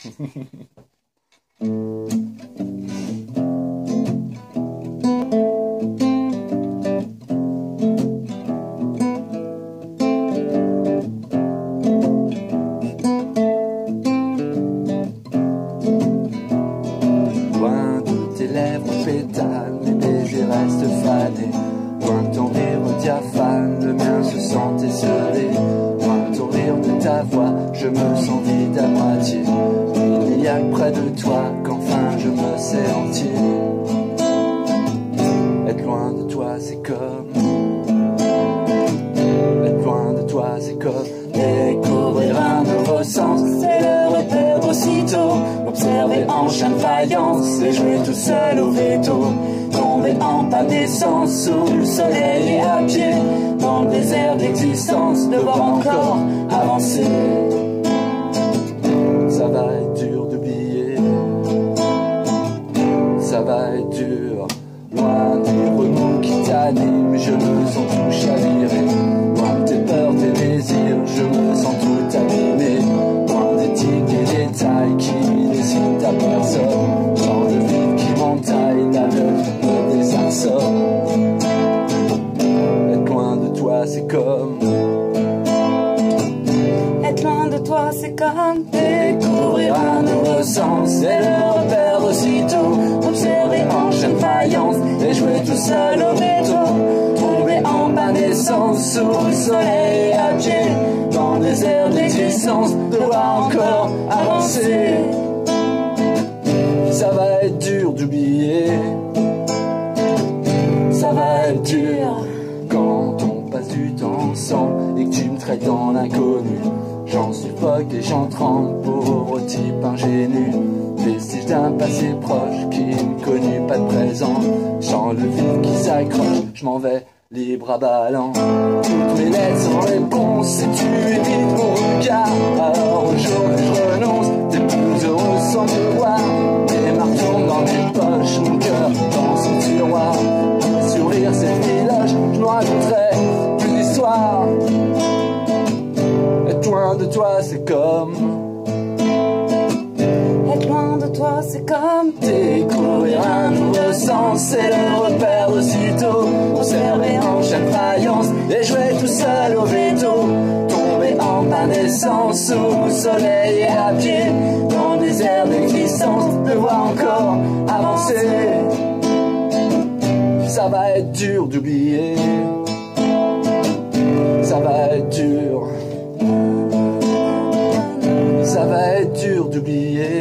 Loin de tes lèvres pétales, mes baisers restent fanés. Loin de ton rire diaphane, le mien se sent esselé. Loin de ton rire, de ta voix, je me sens vide à moitié. Il n'y a que près de toi qu'enfin je me sais entier. Être loin de toi c'est comme... Être loin de toi c'est comme... Découvrir un nouveau sens, c'est le repère aussitôt. Observer en chaîne faïence et jouer tout seul au veto. Tomber en panne d'essence sous le soleil et à pied. Dans le désert d'existence, devoir encore avancer. Ça va être dur d'oublier. Ça va être dur. Loin des remous qui t'animent, je me sens tout chaviré. Loin de tes peurs, tes désirs, je me sens tout abîmé. Loin des tics et détails qui dessinent ta personne. Dans le vide qui m'entaille, l'aveugle me désarçonne. Être loin de toi, c'est comme... Être loin de toi, c'est comme découvrir un nouveau sens, c'est le repère aussitôt. Observer en chaîne faïence et jouer tout seul au veto. Tomber en panne d'essence sous le soleil et à pied. Dans le désert de l'existence, devoir encore avancer. Ça va être dur d'oublier. Ça va être dur quand on passe du temps ensemble et que tu me traites dans l'inconnu. J'en suffoque et j'en tremble, pauvre type ingénu. Vestige d'un passé proche qui ne connut pas de présent. Sans le vide qui s'accroche, je m'en vais libre à ballant. Toutes mes lettres sans réponse et tu évites mon regard. Alors aujourd'hui je renonce, t'es plus heureux sans me voir. Mes marteaux dans mes poches, mon cœur dans son tiroir. Le sourire c'est village, je nous raconterai plus d'histoire. Être loin de toi c'est comme... Être loin de toi, c'est comme découvrir un nouveau sens, c'est le repère aussitôt. Observer en chaque faïence et jouer tout seul au veto. Tomber en panne d'essence sous le soleil et à pied. Dans le désert d'existence, devoir encore avancer. Ça va être dur d'oublier. Ça va être dur. Ça va être dur d'oublier.